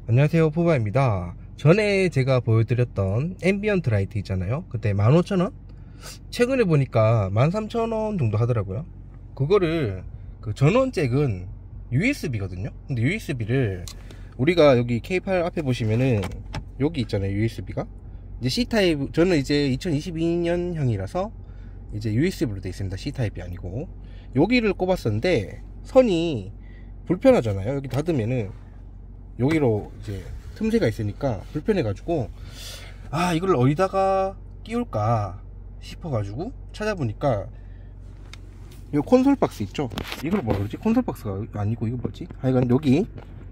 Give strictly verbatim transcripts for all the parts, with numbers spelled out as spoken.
안녕하세요, 포바입니다. 전에 제가 보여드렸던 앰비언트 라이트 있잖아요. 그때 만 오천 원? 최근에 보니까 만 삼천 원 정도 하더라고요. 그거를 그 전원 잭은 유에스비거든요. 근데 유에스비를 우리가 여기 케이 팔 앞에 보시면은 여기 있잖아요, 유에스비가. 이제 C타입, 저는 이제 이천이십이 년형이라서 이제 유에스비로 되어 있습니다. C타입이 아니고. 여기를 꼽았었는데 선이 불편하잖아요. 여기 닫으면은 여기로 이제 틈새가 있으니까 불편해가지고 아 이걸 어디다가 끼울까 싶어가지고 찾아보니까 이 콘솔 박스 있죠. 이걸 뭐라 그러지? 콘솔 박스가 아니고 이거 뭐지? 하여간 여기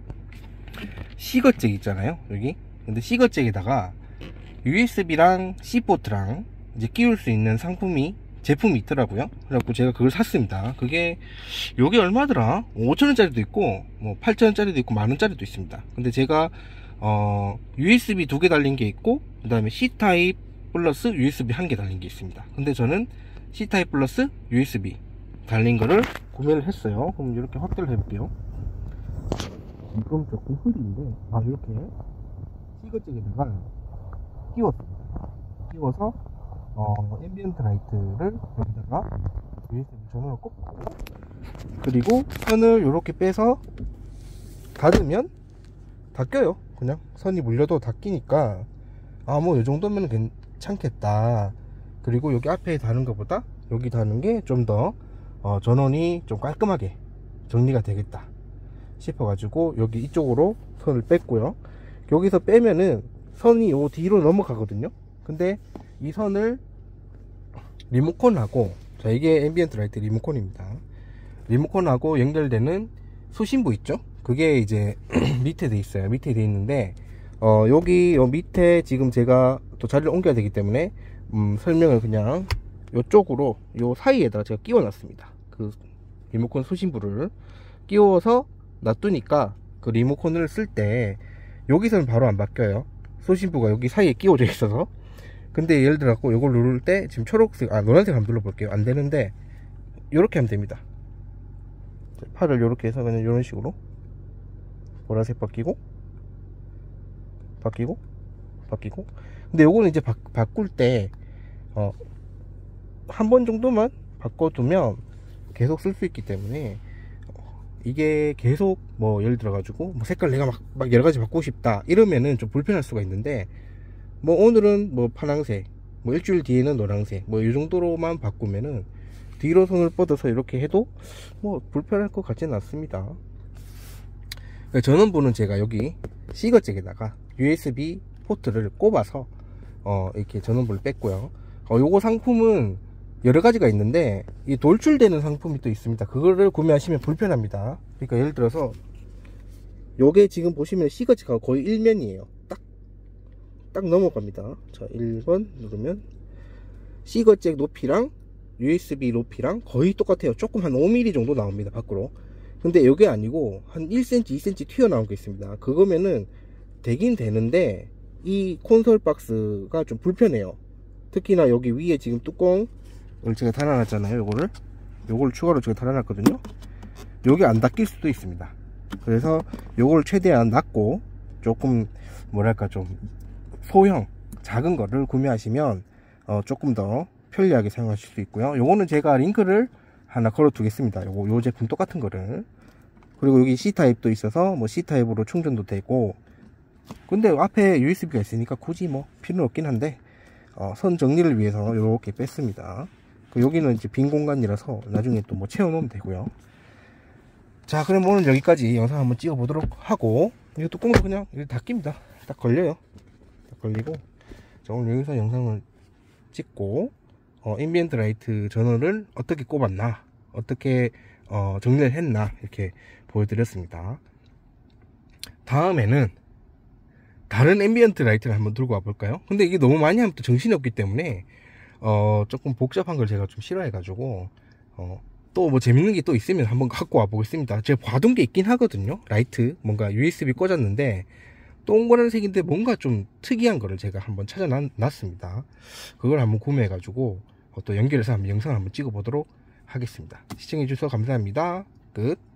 C거잭 있잖아요, 여기. 근데 C거잭에다가 유에스비랑 C포트랑 이제 끼울 수 있는 상품이 제품이 있더라고요. 그래갖고 제가 그걸 샀습니다. 그게 요게 얼마더라? 오천 원짜리도 있고 뭐 팔천 원짜리도 있고 만 원짜리도 있습니다. 근데 제가 어 유에스비 두 개 달린 게 있고 그 다음에 C타입 플러스 유에스비 한 개 달린 게 있습니다. 근데 저는 C타입 플러스 유에스비 달린 거를 구매를 했어요. 그럼 이렇게 확대를 해볼게요. 이건 조금 흐린데 아 이렇게 C거잭에다가 끼웠습니다. 끼워서 어, 앰비언트 라이트를 여기다가 유에스비 전원을 꽂고 그리고 선을 이렇게 빼서 닫으면 닫혀요. 그냥 선이 물려도 닫히니까 아 뭐 이 정도면 괜찮겠다. 그리고 여기 앞에 다는 것보다 여기 다는 게 좀 더 어, 전원이 좀 깔끔하게 정리가 되겠다 싶어 가지고 여기 이쪽으로 선을 뺐고요. 여기서 빼면은 선이 요 뒤로 넘어가거든요. 근데 이 선을 리모컨하고, 자 이게 앰비언트 라이트 리모컨입니다. 리모컨하고 연결되는 수신부 있죠? 그게 이제 밑에 돼 있어요. 밑에 돼 있는데 어 여기 요 밑에 지금 제가 또 자리를 옮겨야 되기 때문에 음 설명을 그냥 요쪽으로 요 사이에다가 제가 끼워 놨습니다. 그 리모컨 수신부를 끼워서 놔두니까 그 리모컨을 쓸 때 여기서는 바로 안 바뀌어요. 수신부가 여기 사이에 끼워져 있어서. 근데 예를 들어 갖고 이걸 누를 때 지금 초록색, 아 노란색 한번 눌러볼게요. 안 되는데 이렇게 하면 됩니다. 팔을 이렇게 해서 그냥 이런 식으로 보라색 바뀌고 바뀌고 바뀌고. 근데 요거는 이제 바, 바꿀 때 어, 한 번 정도만 바꿔두면 계속 쓸 수 있기 때문에 이게 계속 뭐 예를 들어 가지고 뭐 색깔 내가 막, 막 여러 가지 바꾸고 싶다 이러면은 좀 불편할 수가 있는데 뭐 오늘은 뭐 파란색, 뭐 일주일 뒤에는 노란색, 뭐 이 정도로만 바꾸면은 뒤로 손을 뻗어서 이렇게 해도 뭐 불편할 것 같지는 않습니다. 전원부는 제가 여기 C거잭에다가 유에스비 포트를 꼽아서 어 이렇게 전원부를 뺐고요. 어 요거 상품은 여러 가지가 있는데 이 돌출되는 상품이 또 있습니다. 그거를 구매하시면 불편합니다. 그러니까 예를 들어서 요게 지금 보시면 C거잭하고 거의 일면이에요. 딱 딱 넘어갑니다. 자 일 번 누르면 C거잭 높이랑 유에스비 높이랑 거의 똑같아요. 조금 한 오 밀리미터 정도 나옵니다, 밖으로. 근데 이게 아니고 한 일 센티미터 이 센티미터 튀어나온 게 있습니다. 그거면은 되긴 되는데 이 콘솔 박스가 좀 불편해요. 특히나 여기 위에 지금 뚜껑을 제가 달아놨잖아요. 요거를 요걸 추가로 제가 달아놨거든요. 요게 안 닫힐 수도 있습니다. 그래서 요걸 최대한 닫고 조금 뭐랄까 좀 소형 작은 거를 구매하시면 어 조금 더 편리하게 사용하실 수 있고요. 요거는 제가 링크를 하나 걸어 두겠습니다. 요거 요 제품 똑같은 거를. 그리고 여기 C타입도 있어서 뭐 C타입으로 충전도 되고. 근데 앞에 유에스비가 있으니까 굳이 뭐 필요는 없긴 한데 어, 선 정리를 위해서 이렇게 뺐습니다. 여기는 이제 빈 공간이라서 나중에 또 뭐 채워 놓으면 되고요. 자, 그럼 오늘 여기까지 영상 한번 찍어 보도록 하고, 이 뚜껑도 그냥 이렇게 다 낍니다. 딱 걸려요. 딱 걸리고. 자, 오늘 여기서 영상을 찍고 어, 앰비언트 라이트 전원을 어떻게 꼽았나, 어떻게 어, 정리를 했나 이렇게 보여드렸습니다. 다음에는 다른 앰비언트 라이트를 한번 들고 와볼까요? 근데 이게 너무 많이 하면 또 정신이 없기 때문에 어, 조금 복잡한 걸 제가 좀 싫어해 가지고 어, 또 뭐 재밌는 게 또 있으면 한번 갖고 와 보겠습니다. 제가 봐둔 게 있긴 하거든요. 라이트 뭔가 유에스비 꽂았는데 동그란색인데 뭔가 좀 특이한 거를 제가 한번 찾아놨습니다. 그걸 한번 구매해 가지고 또 연결해서 한번 영상을 한번 찍어 보도록 하겠습니다. 시청해 주셔서 감사합니다. 끝.